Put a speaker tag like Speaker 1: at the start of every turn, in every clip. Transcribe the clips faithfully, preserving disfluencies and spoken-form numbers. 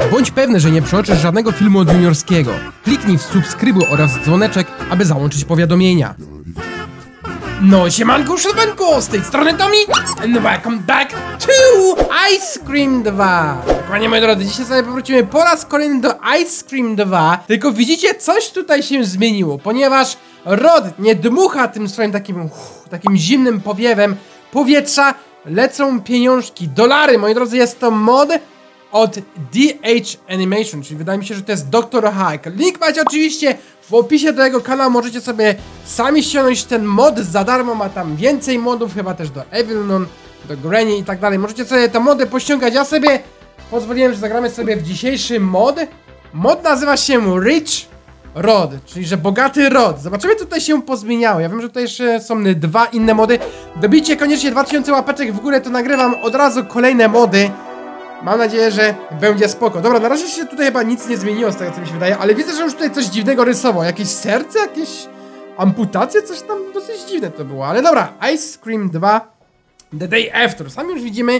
Speaker 1: Bądź pewny, że nie przeoczysz żadnego filmu od Juniorskiego. Kliknij w subskrybuj oraz dzwoneczek, aby załączyć powiadomienia. No siemanko, siemanko, z tej strony Tommy and welcome back to Ice Cream dwa. Panie moi drodzy, dzisiaj sobie powrócimy po raz kolejny do Ice Cream dwa. Tylko widzicie, coś tutaj się zmieniło, ponieważ Rod nie dmucha tym swoim takim, uff, takim zimnym powiewem powietrza. Lecą pieniążki, dolary, moi drodzy, jest to mod od D H Animation, czyli wydaje mi się, że to jest doktor Hulk. Link macie oczywiście w opisie do jego kanału, możecie sobie sami ściągnąć ten mod za darmo, ma tam więcej modów, chyba też do Evilnon, do Granny i tak dalej. Możecie sobie te mody pościągać, ja sobie pozwoliłem, że zagramy sobie w dzisiejszy mod. Mod nazywa się Rich Rod, czyli że bogaty Rod. Zobaczymy, co tutaj się pozmieniało. Ja wiem, że tutaj jeszcze są dwa inne mody. Dobijcie koniecznie dwa tysiące łapeczek w górę, to nagrywam od razu kolejne mody. Mam nadzieję, że będzie spoko. Dobra, na razie się tutaj chyba nic nie zmieniło z tego, co mi się wydaje, ale widzę, że już tutaj coś dziwnego rysował. Jakieś serce, jakieś amputacje, coś tam dosyć dziwne to było. Ale dobra, Ice Cream dwa The Day After. Sami już widzimy,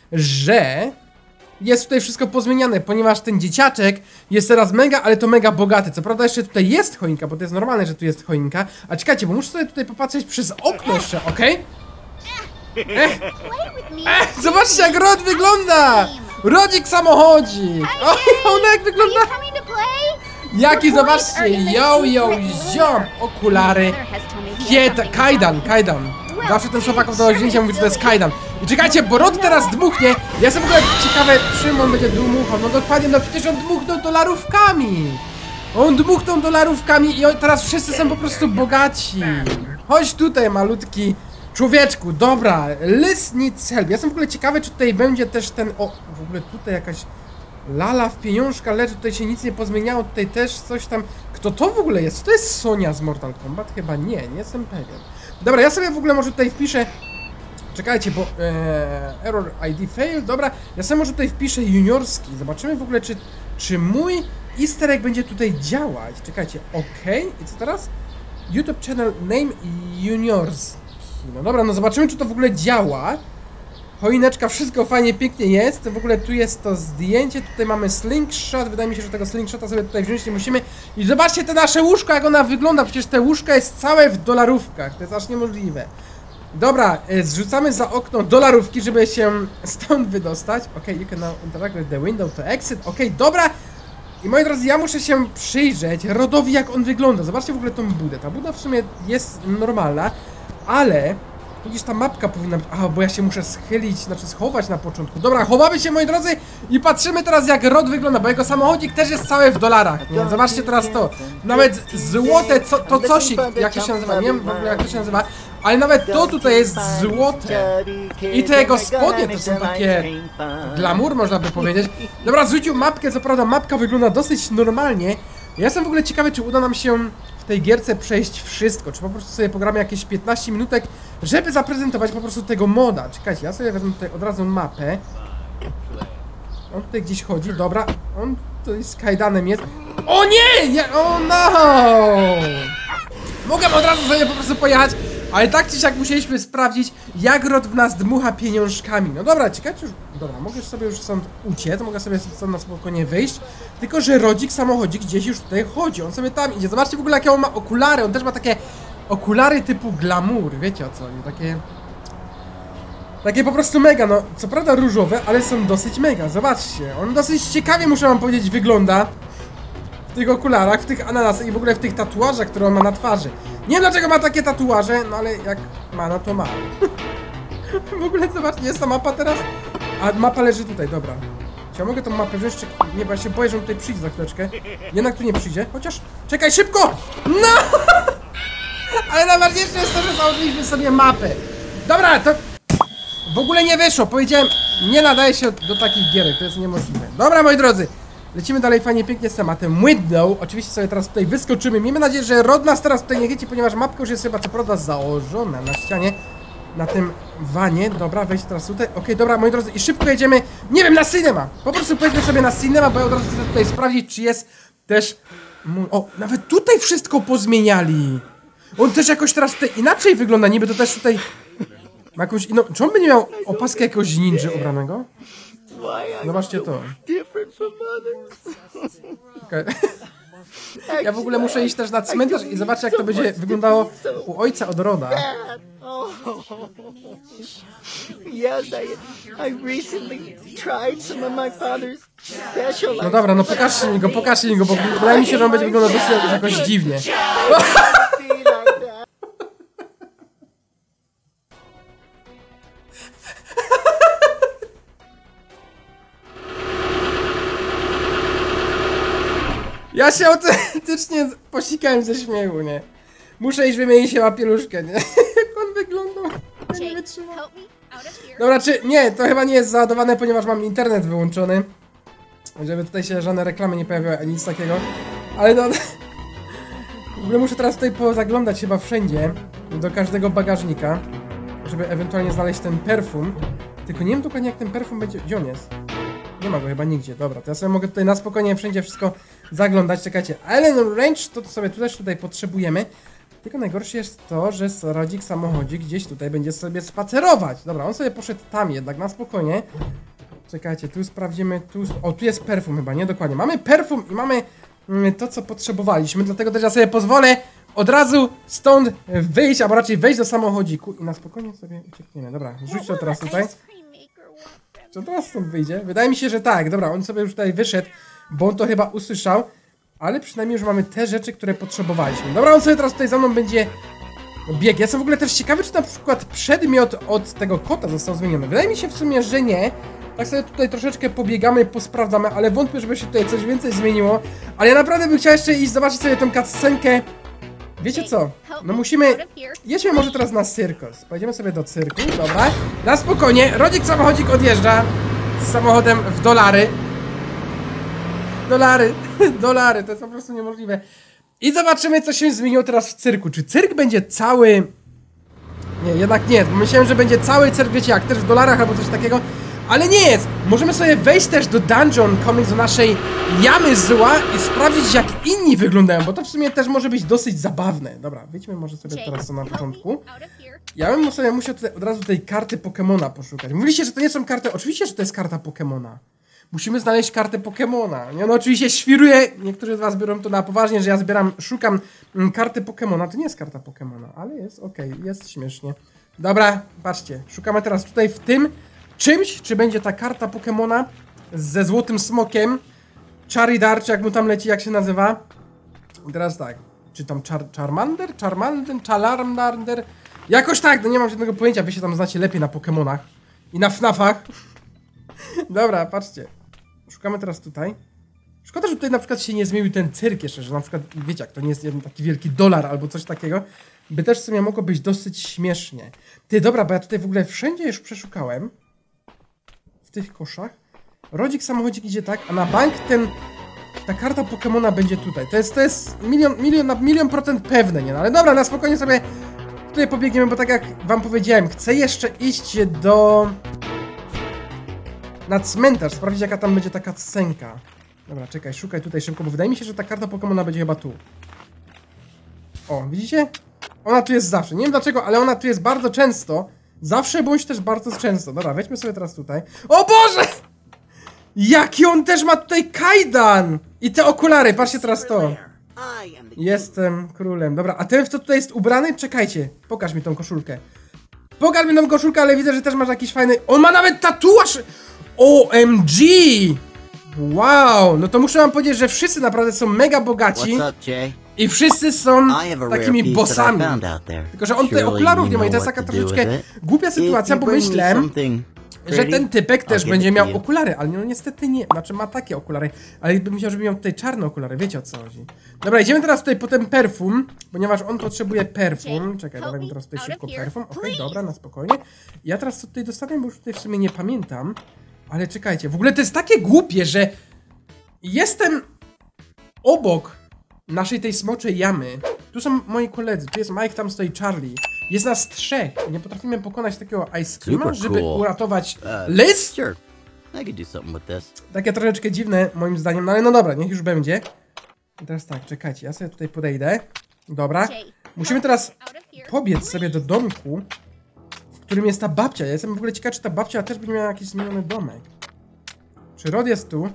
Speaker 1: że jest tutaj wszystko pozmieniane, ponieważ ten dzieciaczek jest teraz mega, ale to mega bogaty. Co prawda jeszcze tutaj jest choinka, bo to jest normalne, że tu jest choinka. A czekajcie, bo muszę sobie tutaj popatrzeć przez okno jeszcze, okej? Okay? Eh, eh, zobaczcie, jak Rod wygląda! Rodzik samochodzik! O, ona jak wygląda? Jaki, zobaczcie, yo, yo, ziom! Okulary, kiet, kajdan, kajdan. Zawsze ten chłopak do zdjęcia mówi, że to jest kajdan. I czekajcie, bo Rod teraz dmuchnie. Ja jestem w ogóle ciekawe, czym on będzie dmuchał. No dokładnie, no przecież on dmuchnął dolarówkami. On dmuchnął dolarówkami i teraz wszyscy są po prostu bogaci. Chodź tutaj, malutki człowieczku, dobra, listen help. Ja jestem w ogóle ciekawy, czy tutaj będzie też ten, o, w ogóle tutaj jakaś lala w pieniążka leży, tutaj się nic nie pozmieniało, tutaj też coś tam. Kto to w ogóle jest? To jest Sonia z Mortal Kombat? Chyba nie, nie jestem pewien. Dobra, ja sobie w ogóle może tutaj wpiszę, czekajcie, bo ee, error I D fail, dobra, ja sobie może tutaj wpiszę juniorski, zobaczymy w ogóle, czy, czy mój easter egg będzie tutaj działać. Czekajcie, ok, i co teraz? YouTube channel name juniorski. No dobra, no zobaczymy, czy to w ogóle działa. Choineczka, wszystko fajnie, pięknie jest. W ogóle tu jest to zdjęcie, tutaj mamy slingshot. Wydaje mi się, że tego slingshota sobie tutaj wziąć nie musimy. I zobaczcie te nasze łóżko, jak ona wygląda. Przecież te łóżka jest całe w dolarówkach. To jest aż niemożliwe. Dobra, zrzucamy za okno dolarówki, żeby się stąd wydostać. Ok, you can now interact with the window to exit. Ok, dobra. I moi drodzy, ja muszę się przyjrzeć Rodowi, jak on wygląda. Zobaczcie w ogóle tą budę. Ta buda w sumie jest normalna, ale widzisz, ta mapka powinna być. A, bo ja się muszę schylić, znaczy schować na początku. Dobra, chowamy się, moi drodzy, i patrzymy teraz, jak Rod wygląda, bo jego samochodzik też jest cały w dolarach. Nie? Zobaczcie teraz to. Nawet złote, co, to cosik, jak to się nazywa, nie wiem w ogóle, jak to się nazywa, ale nawet to tutaj jest złote. I te jego spodnie to są takie glamour, można by powiedzieć. Dobra, zrzucił mapkę, co prawda mapka wygląda dosyć normalnie. Ja jestem w ogóle ciekawy, czy uda nam się w tej gierce przejść wszystko, czy po prostu sobie pogramy jakieś piętnaście minutek, żeby zaprezentować po prostu tego moda. Czekajcie, ja sobie wezmę tutaj od razu mapę. On tutaj gdzieś chodzi, dobra, on tutaj z kajdanem jest. O nie! nie! O no! Mogę od razu sobie po prostu pojechać, ale tak czy siak musieliśmy sprawdzić, jak Rod w nas dmucha pieniążkami. No dobra, ciekawe, już, dobra, mogę sobie już stąd uciec, mogę sobie stąd na spokojnie wyjść. Tylko że Rodzik, samochodzik gdzieś już tutaj chodzi, on sobie tam idzie. Zobaczcie w ogóle, jakie on ma okulary, on też ma takie okulary typu glamour, wiecie o co chodzi, takie... Takie po prostu mega, no, co prawda różowe, ale są dosyć mega, zobaczcie. On dosyć ciekawie, muszę wam powiedzieć, wygląda w tych okularach, w tych ananasach i w ogóle w tych tatuażach, które on ma na twarzy. Nie wiem, dlaczego ma takie tatuaże, no ale jak ma, no to ma. W ogóle zobaczcie, jest ta mapa teraz, a mapa leży tutaj, dobra. Czy ja mogę tą mapę wziąć? Czy... Nie, bo ja się boję, że on tutaj przyjdzie za chwileczkę. Jednak tu nie przyjdzie, chociaż... Czekaj, szybko! No! Ale najważniejsze jest to, że założyliśmy sobie mapę. Dobra, to... W ogóle nie wyszło, powiedziałem, nie nadaje się do takich gierek, to jest niemożliwe. Dobra, moi drodzy, lecimy dalej fajnie, pięknie z tematem window. Oczywiście sobie teraz tutaj wyskoczymy. Miejmy nadzieję, że Rod nas teraz tutaj nie chyci, ponieważ mapka już jest chyba co prawda założona na ścianie, na tym wanie. Dobra, wejść teraz tutaj. Okej, okay, dobra, moi drodzy, i szybko jedziemy, nie wiem, na cinema. Po prostu pojedźmy sobie na cinema, bo ja od razu chcę tutaj sprawdzić, czy jest też... O, nawet tutaj wszystko pozmieniali. On też jakoś teraz tutaj inaczej wygląda, niby to też tutaj... Ma jakąś inną... Czy on będzie miał opaskę jakiegoś ninja ubranego? Zobaczcie to. Okay. Ja w ogóle muszę iść też na cmentarz i zobaczyć, jak to będzie wyglądało u ojca od Rona. No dobra, no pokażcie mi go, pokażcie mi go, bo wydaje mi się, że on będzie wyglądał dosyć jakoś dziwnie. Ja się autentycznie posikałem ze śmiechu, nie? Muszę iść wymienić się pieluszkę, nie? Jak on wyglądał? Ja nie wytrzymam. Dobra, czy... Nie, to chyba nie jest załadowane, ponieważ mam internet wyłączony. Żeby tutaj się żadne reklamy nie pojawiały, ani nic takiego. Ale no... W ogóle muszę teraz tutaj pozaglądać chyba wszędzie. Do każdego bagażnika. Żeby ewentualnie znaleźć ten perfum. Tylko nie wiem dokładnie, jak ten perfum będzie... Gdzie on jest? Nie ma go chyba nigdzie, dobra, to ja sobie mogę tutaj na spokojnie wszędzie wszystko zaglądać, czekajcie. Allen Range to, to sobie tu też tutaj potrzebujemy. Tylko najgorsze jest to, że rodzik samochodzik gdzieś tutaj będzie sobie spacerować. Dobra, on sobie poszedł tam jednak, na spokojnie. Czekajcie, tu sprawdzimy, tu... O, tu jest perfum chyba, nie? Dokładnie. Mamy perfum i mamy mm, to, co potrzebowaliśmy, dlatego też ja sobie pozwolę od razu stąd wyjść, albo raczej wejść do samochodziku i na spokojnie sobie uciekniemy. Dobra, rzuć to teraz tutaj. Co teraz stąd wyjdzie? Wydaje mi się, że tak. Dobra, on sobie już tutaj wyszedł, bo on to chyba usłyszał. Ale przynajmniej już mamy te rzeczy, które potrzebowaliśmy. Dobra, on sobie teraz tutaj za mną będzie biegł. Ja jestem w ogóle też ciekawy, czy na przykład przedmiot od tego kota został zmieniony. Wydaje mi się w sumie, że nie. Tak sobie tutaj troszeczkę pobiegamy, posprawdzamy, ale wątpię, żeby się tutaj coś więcej zmieniło. Ale ja naprawdę bym chciał jeszcze iść zobaczyć sobie tą cutscenkę. Wiecie co? No musimy... Jedźmy może teraz na cyrkus. Pojedziemy sobie do cyrku, dobra. Na spokojnie, rodzik samochodzik odjeżdża z samochodem w dolary. Dolary, dolary, to jest po prostu niemożliwe. I zobaczymy, co się zmieniło teraz w cyrku. Czy cyrk będzie cały... Nie, jednak nie, bo myślałem, że będzie cały cyrk, wiecie jak, też w dolarach albo coś takiego. Ale nie jest! Możemy sobie wejść też do Dungeon Comics, do naszej jamy zła i sprawdzić, jak inni wyglądają, bo to w sumie też może być dosyć zabawne. Dobra, wyjdźmy może sobie teraz to na początku. Ja bym sobie musiał tutaj od razu tej karty Pokemona poszukać. Mówiliście, że to nie są karty... Oczywiście, że to jest karta Pokemona. Musimy znaleźć kartę Pokemona. Nie, no oczywiście świruję, niektórzy z was biorą to na poważnie, że ja zbieram, szukam mm, karty Pokemona. To nie jest karta Pokemona, ale jest okej, okay, jest śmiesznie. Dobra, patrzcie, szukamy teraz tutaj w tym czymś, czy będzie ta karta Pokemona ze złotym smokiem, Charizard, czy jak mu tam leci, jak się nazywa. I teraz tak, czy tam Char Charmander, Charmander, Charmander, jakoś tak, no nie mam żadnego pojęcia, wy się tam znacie lepiej na Pokemonach i na FNAFach. Dobra, patrzcie. Szukamy teraz tutaj. Szkoda, że tutaj na przykład się nie zmienił ten cyrk jeszcze, że na przykład, wiecie, jak to nie jest jeden taki wielki dolar albo coś takiego, by też w sumie mogło być dosyć śmiesznie. Ty, dobra, bo ja tutaj w ogóle wszędzie już przeszukałem. W tych koszach. Rodzik samochodzik idzie tak, a na bank ten... Ta karta Pokemona będzie tutaj. To jest, to jest milion, milion na milion procent pewne, nie? No, ale dobra, na spokojnie sobie tutaj pobiegniemy, bo tak jak wam powiedziałem, chcę jeszcze iść do... na cmentarz, sprawdzić, jaka tam będzie taka scenka. Dobra, czekaj, szukaj tutaj szybko, bo wydaje mi się, że ta karta Pokemona będzie chyba tu. O, widzicie? Ona tu jest zawsze. Nie wiem dlaczego, ale ona tu jest bardzo często. Zawsze bądź też bardzo często. Dobra, weźmy sobie teraz tutaj. O Boże! Jaki on też ma tutaj kajdan! I te okulary, patrzcie teraz to. Jestem królem. Dobra, a ten w co tutaj jest ubrany? Czekajcie, pokaż mi tą koszulkę. Pokaż mi tą koszulkę, ale widzę, że też masz jakiś fajny... On ma nawet tatuaż! O M G! Wow! No to muszę wam powiedzieć, że wszyscy naprawdę są mega bogaci. I wszyscy są takimi bossami. Tylko, że on tutaj okularów nie ma i to jest taka troszeczkę głupia sytuacja, bo myślałem, że ten typek też będzie miał okulary, ale no niestety nie, znaczy ma takie okulary, ale bym chciał, żeby miał tutaj czarne okulary, wiecie o co chodzi. Dobra, idziemy teraz tutaj po ten perfum, ponieważ on potrzebuje perfum. Czekaj, dawaj mi teraz tutaj szybko perfum, okej, okay, dobra, na spokojnie. Ja teraz tutaj dostanę, bo już tutaj w sumie nie pamiętam, ale czekajcie, w ogóle to jest takie głupie, że jestem obok naszej tej smoczej jamy. Tu są moi koledzy, tu jest Mike, tam stoi Charlie. Jest nas trzech. Nie potrafimy pokonać takiego ice creama, żeby uratować Liz?
Speaker 2: Sure. I could do something with this.
Speaker 1: Takie troszeczkę dziwne moim zdaniem, no ale no dobra, niech już będzie. I teraz tak, czekajcie, ja sobie tutaj podejdę. Dobra. Musimy teraz pobiec sobie do domku, w którym jest ta babcia. Ja jestem w ogóle ciekaw, czy ta babcia też będzie miała jakiś zmieniony domek. Czy Rod jest tu?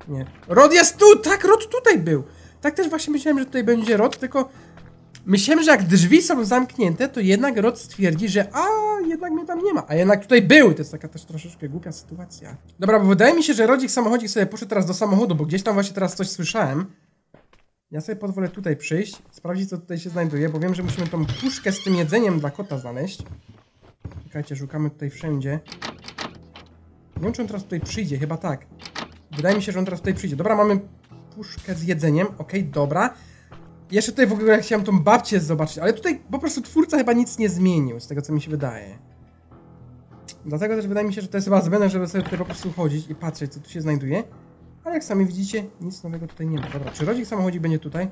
Speaker 1: Nie. Rod jest tu! Tak, Rod tutaj był! Tak też właśnie myślałem, że tutaj będzie Rod, tylko... Myślałem, że jak drzwi są zamknięte, to jednak Rod stwierdzi, że a jednak mnie tam nie ma, a jednak tutaj był. To jest taka też troszeczkę głupia sytuacja. Dobra, bo wydaje mi się, że Rodzik samochodzik sobie poszedł teraz do samochodu, bo gdzieś tam właśnie teraz coś słyszałem. Ja sobie pozwolę tutaj przyjść, sprawdzić co tutaj się znajduje, bo wiem, że musimy tą puszkę z tym jedzeniem dla kota znaleźć. Czekajcie, szukamy tutaj wszędzie. Nie wiem, czy on teraz tutaj przyjdzie, chyba tak. Wydaje mi się, że on teraz tutaj przyjdzie. Dobra, mamy puszkę z jedzeniem, okej, okay, dobra. Jeszcze tutaj w ogóle chciałem tą babcię zobaczyć, ale tutaj po prostu twórca chyba nic nie zmienił, z tego co mi się wydaje. Dlatego też wydaje mi się, że to jest chyba zbędne, żeby sobie tutaj po prostu chodzić i patrzeć, co tu się znajduje. Ale jak sami widzicie, nic nowego tutaj nie ma. Dobra, czy rodzik samochodzik będzie tutaj?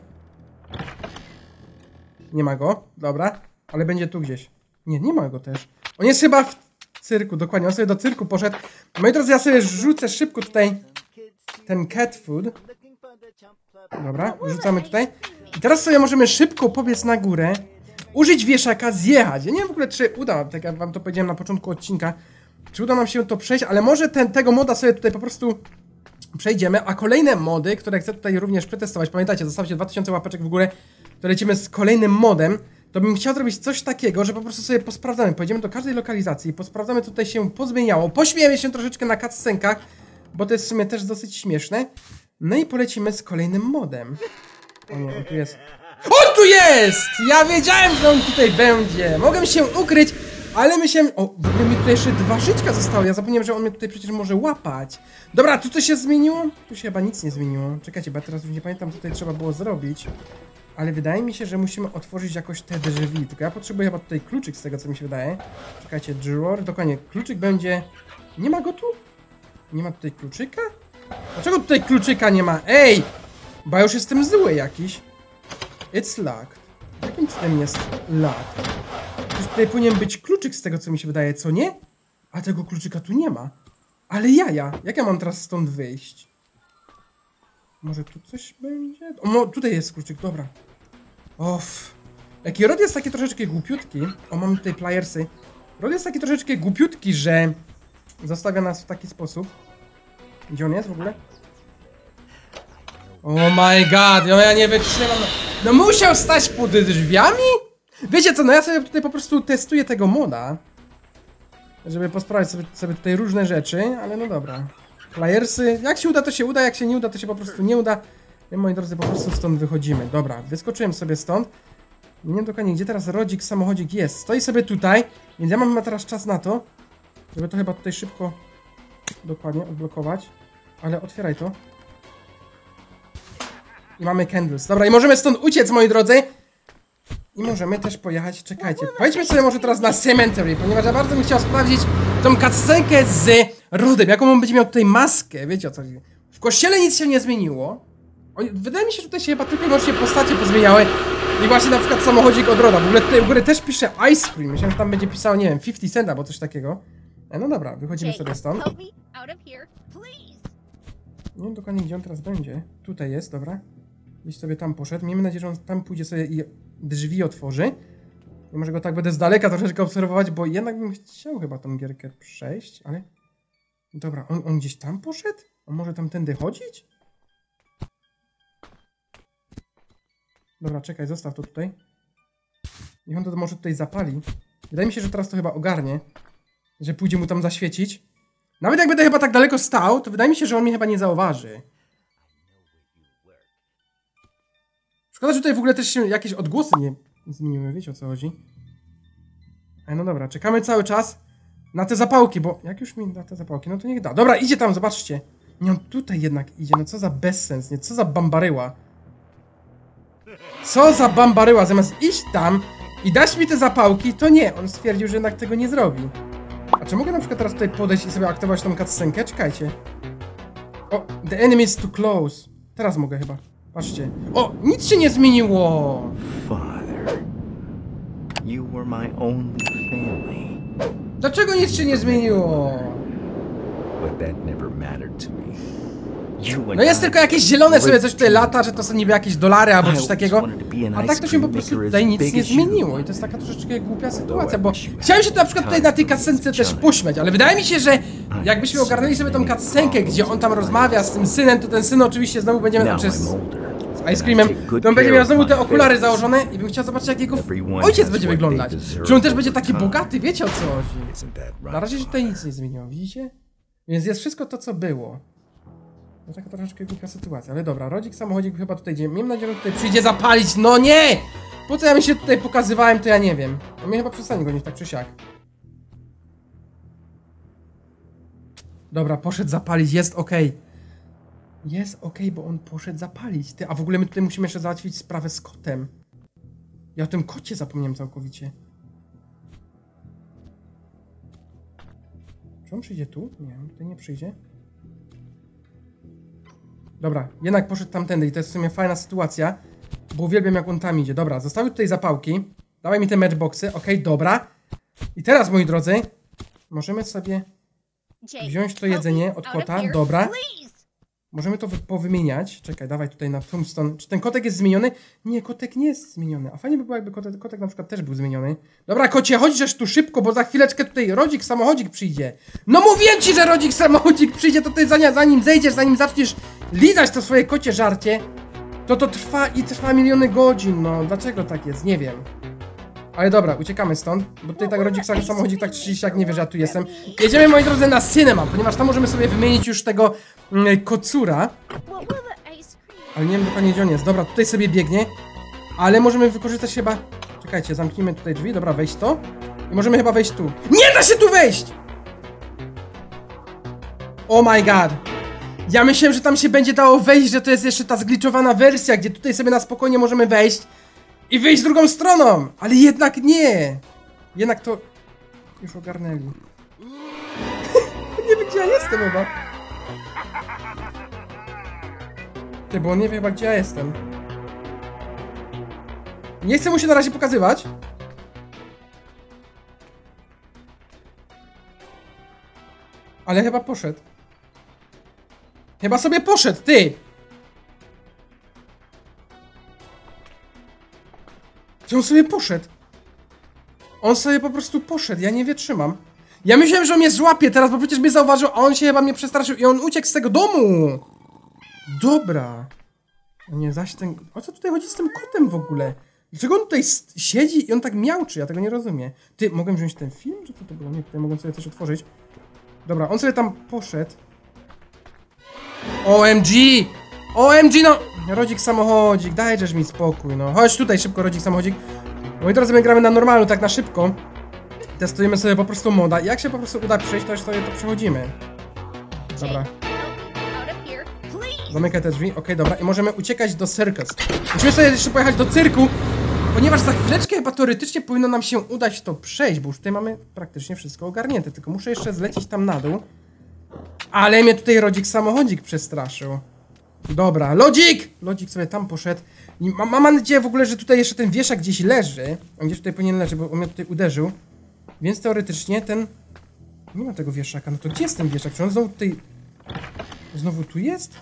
Speaker 1: Nie ma go, dobra. Ale będzie tu gdzieś. Nie, nie ma go też. On jest chyba w cyrku, dokładnie, on sobie do cyrku poszedł. Moi drodzy, ja sobie rzucę szybko tutaj ten cat food. Dobra, rzucamy tutaj. I teraz sobie możemy szybko pobiec na górę, użyć wieszaka, zjechać. Ja nie wiem w ogóle, czy uda, tak jak wam to powiedziałem na początku odcinka, czy uda nam się to przejść, ale może ten, tego moda sobie tutaj po prostu przejdziemy, a kolejne mody, które chcę tutaj również przetestować, pamiętajcie, zostawcie dwa tysiące łapeczek w górę, to lecimy z kolejnym modem, to bym chciał zrobić coś takiego, że po prostu sobie posprawdzamy, pojedziemy do każdej lokalizacji, posprawdzamy, co tutaj się pozmieniało, pośmiejemy się troszeczkę na cutscenkach, bo to jest w sumie też dosyć śmieszne, no i polecimy z kolejnym modem. O nie, on tu jest. On tu jest! Ja wiedziałem, że on tutaj będzie. Mogłem się ukryć, ale myślałem... O, w ogóle mi tutaj jeszcze dwa żyćka zostały. Ja zapomniałem, że on mnie tutaj przecież może łapać. Dobra, tu coś się zmieniło? Tu się chyba nic nie zmieniło. Czekajcie, bo ja teraz już nie pamiętam, co tutaj trzeba było zrobić. Ale wydaje mi się, że musimy otworzyć jakoś te drzwi. Tylko ja potrzebuję chyba tutaj kluczyk z tego, co mi się wydaje. Czekajcie, drawer. Dokładnie, kluczyk będzie... Nie ma go tu? Nie ma tutaj kluczyka? Dlaczego tutaj kluczyka nie ma? Ej! Bo ja już jestem zły jakiś. It's locked. Jakim cudem jest locked? Przecież tutaj powinien być kluczyk z tego, co mi się wydaje, co nie? A tego kluczyka tu nie ma. Ale jaja. Jak ja mam teraz stąd wyjść? Może tu coś będzie? O, no, tutaj jest kluczyk, dobra. Off. Jaki Rod jest taki troszeczkę głupiutki. O, mamy tutaj playersy. Rod jest taki troszeczkę głupiutki, że zostawia nas w taki sposób. Gdzie on jest w ogóle? Oh my god, no ja nie wytrzymam. No musiał stać pod drzwiami? Wiecie co, no ja sobie tutaj po prostu testuję tego moda, żeby posprawdzić sobie, sobie tutaj różne rzeczy, ale no dobra. Playersy, jak się uda to się uda, jak się nie uda to się po prostu nie uda. My, moi drodzy, po prostu stąd wychodzimy. Dobra, wyskoczyłem sobie stąd. Nie wiem dokładnie, gdzie teraz rodzik, samochodzik jest. Stoi sobie tutaj, więc ja mam teraz czas na to, żeby to chyba tutaj szybko dokładnie odblokować. Ale otwieraj to. I mamy candles. Dobra, i możemy stąd uciec, moi drodzy. I możemy też pojechać, czekajcie. Pojedźmy sobie może teraz na cemetery, ponieważ ja bardzo bym chciał sprawdzić tą cutscenkę z Rodem. Jaką on będzie miał tutaj maskę, wiecie o co chodzi. W kościele nic się nie zmieniło. Wydaje mi się, że tutaj się chyba tylko i wyłącznie postacie pozmieniały. I właśnie na przykład samochodzik od Roda. W ogóle tutaj u góry też pisze ice cream. Myślałem, że tam będzie pisało, nie wiem, fifty cent albo coś takiego. No dobra, wychodzimy sobie stąd. Nie wiem dokładnie, gdzie on teraz będzie. Tutaj jest, dobra. Gdzieś sobie tam poszedł. Miejmy nadzieję, że on tam pójdzie sobie i drzwi otworzy. I może go tak będę z daleka troszeczkę obserwować, bo jednak bym chciał chyba tą gierkę przejść, ale... Dobra, on, on gdzieś tam poszedł? On może tamtędy chodzić? Dobra, czekaj, zostaw to tutaj. Niech on to może tutaj zapali. Wydaje mi się, że teraz to chyba ogarnie. Że pójdzie mu tam zaświecić. Nawet jak będę chyba tak daleko stał, to wydaje mi się, że on mnie chyba nie zauważy. Szkoda, że tutaj w ogóle też się jakieś odgłosy nie zmieniły, wiecie o co chodzi. Ej, no dobra, czekamy cały czas na te zapałki, bo jak już mi da te zapałki, no to niech da. Dobra, idzie tam, zobaczcie. Nie, on tutaj jednak idzie, no co za bezsens, nie, co za bambaryła. Co za bambaryła, zamiast iść tam i dać mi te zapałki, to nie, on stwierdził, że jednak tego nie zrobi. A czy mogę na przykład teraz tutaj podejść i sobie aktywować tą cutscenkę? Czekajcie. O, the enemy is too close. Teraz mogę chyba. Patrzcie. O, nic się nie zmieniło!
Speaker 3: Father, you were my only family.
Speaker 1: Dlaczego nic się nie zmieniło?
Speaker 3: But that never mattered to me.
Speaker 1: No jest tylko jakieś zielone sobie coś tutaj lata, że to są niby jakieś dolary albo coś takiego. A tak to się po prostu tutaj nic nie zmieniło i to jest taka troszeczkę głupia sytuacja, bo chciałem się tu na przykład tutaj na tej cutscence też pośmiać, ale wydaje mi się, że jakbyśmy ogarnęli sobie tą cutscenkę, gdzie on tam rozmawia z tym synem, to ten syn oczywiście znowu będzie miał, znaczy z, z Ice Creamem, to on będzie miał znowu te okulary założone i bym chciał zobaczyć, jak jego ojciec będzie wyglądać. Czy on też będzie taki bogaty, wiecie o co chodzi. Na razie się tutaj nic nie zmieniło, widzicie? Więc jest wszystko to, co było. No taka troszeczkę głupia sytuacja, ale dobra, rodzik samochodzik chyba tutaj idzie. Miejmy nadzieję, że tutaj przyjdzie zapalić. No nie! Po co ja mi się tutaj pokazywałem, to ja nie wiem. On mnie chyba przestanie gonić tak czy siak. Dobra, poszedł zapalić, jest okej. Okay. Jest okej, okay, bo on poszedł zapalić. Ty, a w ogóle my tutaj musimy jeszcze załatwić sprawę z kotem. Ja o tym kocie zapomniałem całkowicie. Czy on przyjdzie tu? Nie, tutaj nie przyjdzie. Dobra, jednak poszedł tamtędy i to jest w sumie fajna sytuacja, bo uwielbiam, jak on tam idzie. Dobra, zostały tutaj zapałki. Dawaj mi te matchboxy, okej, okay, dobra. I teraz, moi drodzy, możemy sobie wziąć to jedzenie od kota, dobra. Możemy to powymieniać. Czekaj, dawaj tutaj na tombstone. Czy ten kotek jest zmieniony? Nie, kotek nie jest zmieniony. A fajnie by było, jakby kotek, kotek na przykład też był zmieniony. Dobra, kocie, chodź tu szybko, bo za chwileczkę tutaj rodzik samochodzik przyjdzie. No mówiłem ci, że rodzik samochodzik przyjdzie, to ty zanim zejdziesz, zanim zaczniesz lizać to swoje kocie żarcie, to to trwa i trwa miliony godzin. No, dlaczego tak jest? Nie wiem. Ale dobra, uciekamy stąd, bo tutaj tak rodzik samochodzik tak czy siak nie wie, że ja tu jestem. Jedziemy, moi drodzy, na cinema, ponieważ tam możemy sobie wymienić już tego mm, kocura. Ale nie wiem dokładnie, gdzie on jest. Dobra, tutaj sobie biegnie, ale możemy wykorzystać chyba... Czekajcie, zamknijmy tutaj drzwi, dobra, wejść to. I możemy chyba wejść tu. Nie da się tu wejść! Oh my god. Ja myślałem, że tam się będzie dało wejść, że to jest jeszcze ta zgliczowana wersja, gdzie tutaj sobie na spokojnie możemy wejść i wyjść drugą stroną, ale jednak nie. Jednak to już ogarnęli. Nie wiem, gdzie ja jestem chyba. Ty, bo on nie wie chyba, gdzie ja jestem. Nie chcę mu się na razie pokazywać. Ale chyba poszedł. Chyba sobie poszedł, ty! Czy on sobie poszedł? On sobie po prostu poszedł, ja nie wytrzymam. Ja myślałem, że on mnie złapie teraz, bo przecież mnie zauważył, a on się chyba mnie przestraszył i on uciekł z tego domu! Dobra. O nie, zaś ten... O co tutaj chodzi z tym kotem w ogóle? Dlaczego on tutaj siedzi i on tak miałczy? Ja tego nie rozumiem. Ty, mogę wziąć ten film? Czy to, to było? Nie, tutaj mogę sobie coś otworzyć. Dobra, on sobie tam poszedł. O M G! O M G, no! Rodzik samochodzik, dajesz mi spokój, no. Chodź tutaj szybko, rodzik samochodzik. Moi drodzy, my gramy na normalu, tak na szybko. Testujemy sobie po prostu moda. Jak się po prostu uda przejść, to już sobie to przechodzimy. Dobra. Zamykaj te drzwi, okej, okay, dobra. I możemy uciekać do circus. Musimy sobie jeszcze pojechać do cyrku, ponieważ za chwileczkę chyba teoretycznie powinno nam się udać to przejść, bo już tutaj mamy praktycznie wszystko ogarnięte. Tylko muszę jeszcze zlecieć tam na dół. Ale mnie tutaj rodzik samochodzik przestraszył. Dobra, lodzik! Lodzik sobie tam poszedł. I mam, mam nadzieję w ogóle, że tutaj jeszcze ten wieszak gdzieś leży. On gdzieś tutaj powinien leżeć, bo on mnie tutaj uderzył. Więc teoretycznie ten... Nie ma tego wieszaka. No to gdzie jest ten wieszak? Czy on znowu tutaj... Znowu tu jest?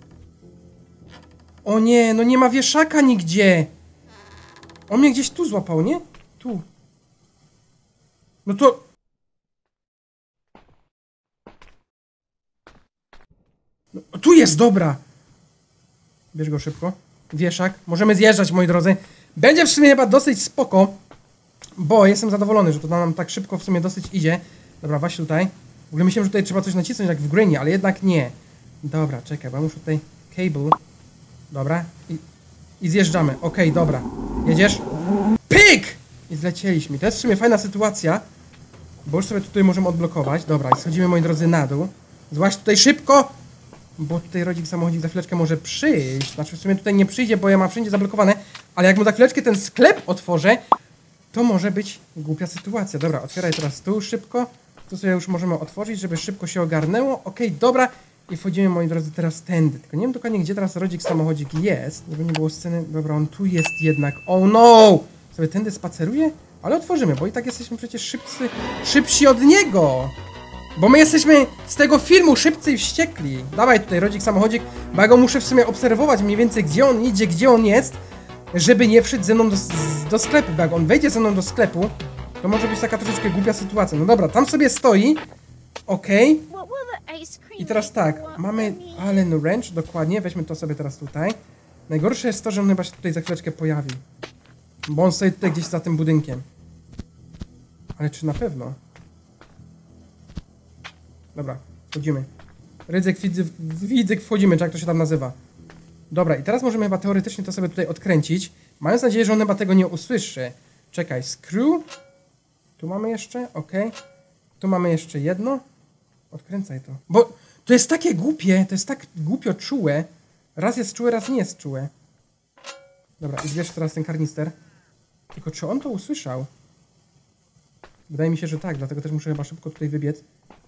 Speaker 1: O nie, no nie ma wieszaka nigdzie! On mnie gdzieś tu złapał, nie? Tu. No to... No, tu jest, dobra! Bierz go szybko. Wieszak. Możemy zjeżdżać, moi drodzy. Będzie w sumie chyba dosyć spoko, bo jestem zadowolony, że to nam tak szybko w sumie dosyć idzie. Dobra, właśnie tutaj. W ogóle myślałem, że tutaj trzeba coś nacisnąć jak w Grainie, ale jednak nie. Dobra, czekaj, bo ja muszę tutaj... Cable. Dobra. I, i zjeżdżamy. Okej, okay, dobra. Jedziesz? Pyk! I zlecieliśmy. To jest w sumie fajna sytuacja, bo już sobie tutaj możemy odblokować. Dobra, i schodzimy, moi drodzy, na dół. Złaź tutaj szybko! Bo tutaj rodzik samochodzik za chwileczkę może przyjść. Znaczy w sumie tutaj nie przyjdzie, bo ja mam wszędzie zablokowane. Ale jak mu za chwileczkę ten sklep otworzę, to może być głupia sytuacja. Dobra, otwieraj teraz tu szybko. Tu sobie już możemy otworzyć, żeby szybko się ogarnęło. Okej, okay, dobra. I wchodzimy, moi drodzy, teraz tędy. Tylko nie wiem dokładnie, gdzie teraz rodzik samochodzik jest. Żeby nie było sceny. Dobra, on tu jest jednak. Oh no! Sobie tędy spaceruję? Ale otworzymy, bo i tak jesteśmy przecież szybcy, szybsi od niego. Bo my jesteśmy z tego filmu Szybcy i Wściekli. Dawaj tutaj, rodzik, samochodzik, bo ja go muszę w sumie obserwować mniej więcej, gdzie on idzie, gdzie on jest, żeby nie wszedł ze mną do, do sklepu, bo jak on wejdzie ze mną do sklepu, to może być taka troszeczkę głupia sytuacja. No dobra, tam sobie stoi, okej. Okay. I teraz tak, mamy Allen Ranch, dokładnie, weźmy to sobie teraz tutaj. Najgorsze jest to, że on chyba się tutaj za chwileczkę pojawi. Bo on stoi tutaj gdzieś za tym budynkiem. Ale czy na pewno? Dobra, wchodzimy. Rydzyk, widzyk, widzyk, wchodzimy, czy jak to się tam nazywa. Dobra, i teraz możemy chyba teoretycznie to sobie tutaj odkręcić. Mając nadzieję, że on chyba tego nie usłyszy. Czekaj, screw. Tu mamy jeszcze, okej. Okay. Tu mamy jeszcze jedno. Odkręcaj to. Bo to jest takie głupie, to jest tak głupio czułe. Raz jest czułe, raz nie jest czułe. Dobra, i zbierz teraz ten karnister. Tylko czy on to usłyszał? Wydaje mi się, że tak, dlatego też muszę chyba szybko tutaj wybiec.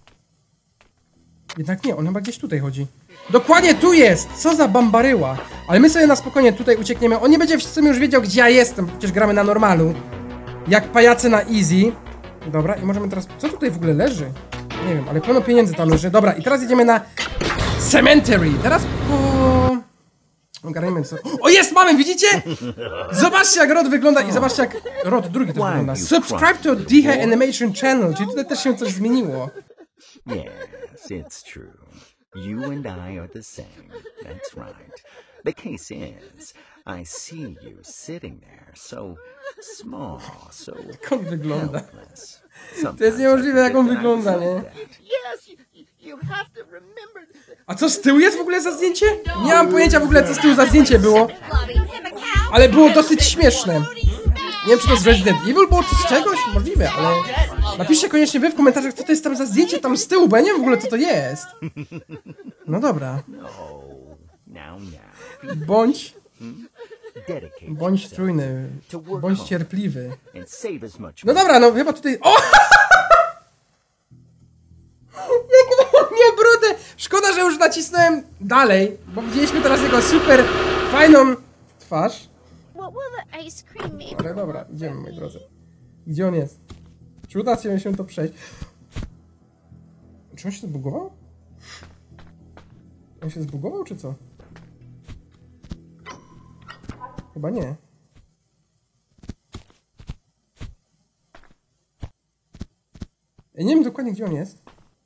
Speaker 1: Jednak nie, on chyba gdzieś tutaj chodzi. Dokładnie tu jest! Co za bambaryła! Ale my sobie na spokojnie tutaj uciekniemy. On nie będzie w sumie już wiedział, gdzie ja jestem, przecież gramy na normalu. Jak pajace na easy. Dobra, i możemy teraz... Co tutaj w ogóle leży? Nie wiem, ale pełno pieniędzy tam leży. Dobra, i teraz jedziemy na... Cemetery! Teraz po... Ogarniemy co... O, jest! Mamy, widzicie? Zobaczcie, jak Rod wygląda i zobaczcie, jak... Rod drugi też wygląda. Subscribe to D H Animation Channel, czyli tutaj też się coś zmieniło.
Speaker 3: Yes, it's true. You and I are the same. That's right. The case is, I see you sitting there, so small, so
Speaker 1: Jak on wygląda?
Speaker 3: helpless.
Speaker 1: To jest niemożliwe, jak on wygląda, nie?
Speaker 4: Yes, you, you have to remember that.
Speaker 1: A co z tyłu jest w ogóle za zdjęcie? Nie mam pojęcia w ogóle, co z tyłu za zdjęcie było. Ale było dosyć śmieszne. Nie wiem, czy to z Resident Evil było, czy z czegoś? Możliwe, ale... Napiszcie koniecznie wy w komentarzach, co to jest tam za zdjęcie tam z tyłu, bo ja nie wiem w ogóle, co to jest. No dobra. Bądź... Bądź czujny. Bądź cierpliwy. No dobra, no chyba tutaj... O! Jak mnie brudę! Szkoda, że już nacisnąłem dalej, bo widzieliśmy teraz jego super fajną twarz. Ale dobra, idziemy, moi drodzy. Gdzie on jest? Czy uda się się to przejść? Czy on się zbugował? On się zbugował, czy co? Chyba nie. Ja nie wiem dokładnie, gdzie on jest.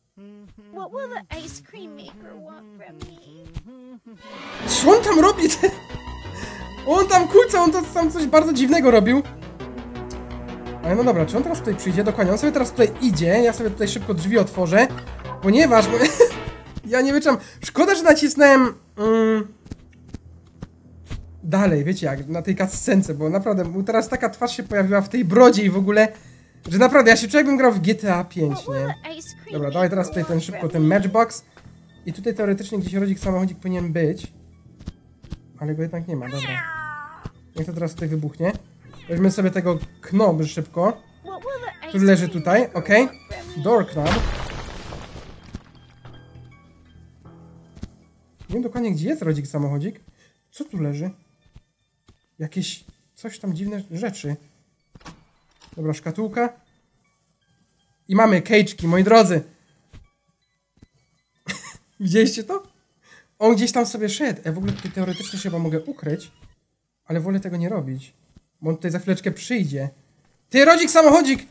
Speaker 1: Co on tam robi? On tam kurczę, on to, tam coś bardzo dziwnego robił. Ale no dobra, czy on teraz tutaj przyjdzie? Dokładnie, on sobie teraz tutaj idzie. Ja sobie tutaj szybko drzwi otworzę. Ponieważ... Bo ja nie wyczam. Szkoda, że nacisnąłem... Mm, dalej, wiecie jak, na tej cutscence, bo naprawdę mu teraz taka twarz się pojawiła w tej brodzie i w ogóle... Że naprawdę, ja się czuję, jakbym grał w G T A pięć, nie? Dobra, dawaj teraz tutaj ten szybko, ten matchbox. I tutaj teoretycznie gdzieś rodzik samochodzik powinien być. Ale go jednak nie ma, dobra. Niech to teraz tutaj wybuchnie. Weźmy sobie tego knob szybko. Który leży tutaj, okej. Okay. Door knob. Nie wiem dokładnie, gdzie jest rodzik samochodzik. Co tu leży? Jakieś... coś tam dziwne rzeczy. Dobra, szkatułka. I mamy cage'ki, moi drodzy. Widzieliście to? On gdzieś tam sobie szedł. Ja w ogóle tutaj teoretycznie się chyba mogę ukryć. Ale wolę tego nie robić. Bo on tutaj za chwileczkę przyjdzie. Ty, rodzik samochodzik!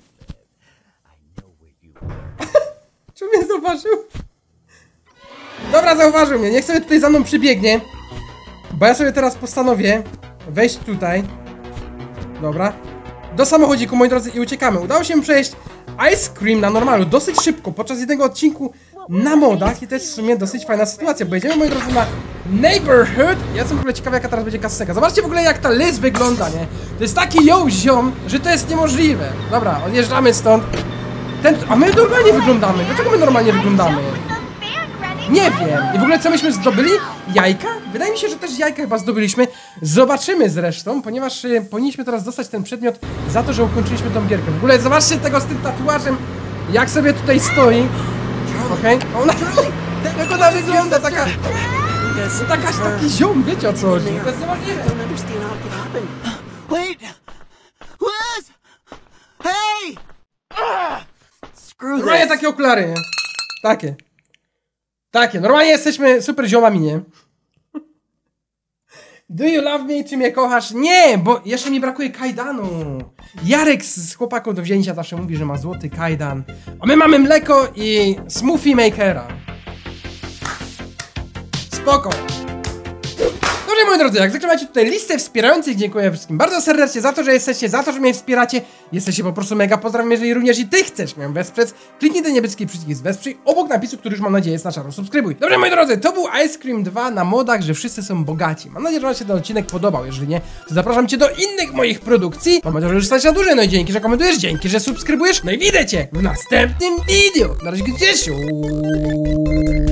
Speaker 1: Czy mnie zauważył? Dobra, zauważył mnie. Niech sobie tutaj za mną przybiegnie. Bo ja sobie teraz postanowię wejść tutaj. Dobra. Do samochodziku, moi drodzy, i uciekamy. Udało się przejść Ice Cream na normalu dosyć szybko, podczas jednego odcinku na modach i to jest w sumie dosyć fajna sytuacja, bo jedziemy, moi drodzy, na Neighborhood. Ja jestem w ogóle ciekawy, jaka teraz będzie kasenka. Zobaczcie w ogóle, jak ta Liz wygląda, nie? To jest taki yo ziom, że to jest niemożliwe. Dobra, odjeżdżamy stąd. Ten... A my normalnie wyglądamy. Dlaczego my normalnie wyglądamy? Nie wiem. I w ogóle co myśmy zdobyli? Jajka? Wydaje mi się, że też jajka chyba zdobyliśmy. Zobaczymy zresztą, ponieważ y, powinniśmy teraz dostać ten przedmiot za to, że ukończyliśmy tą gierkę. W ogóle zobaczcie tego z tym tatuażem, jak sobie tutaj stoi. Okej? Okay. Ona... Jak ona wygląda, taka... Taka, taki ziom, wiecie o co chodzi. To jest niemożliwe.
Speaker 4: Wait! Liz! Hey! Screw
Speaker 1: Roję
Speaker 4: this!
Speaker 1: takie okulary, nie? Takie. Takie, normalnie jesteśmy super ziomami, nie? Do you love me? Czy mnie kochasz? Nie, bo jeszcze mi brakuje kajdanu. Jarek z chłopaką do wzięcia zawsze mówi, że ma złoty kajdan. A my mamy mleko i smoothie makera. Spoko. Dobrze, moi drodzy, jak zwykle macie tutaj listę wspierających. Dziękuję wszystkim bardzo serdecznie za to, że jesteście, za to, że mnie wspieracie. Jesteście po prostu mega. Pozdrawiam, jeżeli również i ty chcesz mnie wesprzeć. Kliknij ten niebieski przycisk wesprzyj obok napisu, który już mam nadzieję jest na czarno subskrybuj. Dobrze, moi drodzy, to był Ice Cream dwa na modach, że wszyscy są bogaci. Mam nadzieję, że wam się ten odcinek podobał. Jeżeli nie, to zapraszam cię do innych moich produkcji. Mam nadzieję, że już stać na dłużej. No i dzięki, że komentujesz, dzięki, że subskrybujesz. No i widzę cię w następnym wideo. Na razie, gdzieś.